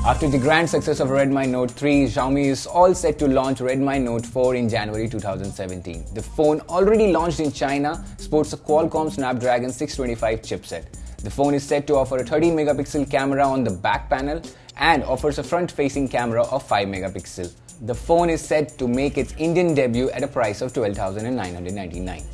After the grand success of Redmi Note 3, Xiaomi is all set to launch Redmi Note 4 in January 2017. The phone, already launched in China, sports a Qualcomm Snapdragon 625 chipset. The phone is set to offer a 13-megapixel camera on the back panel and offers a front-facing camera of 5 megapixel. The phone is set to make its Indian debut at a price of $12,999.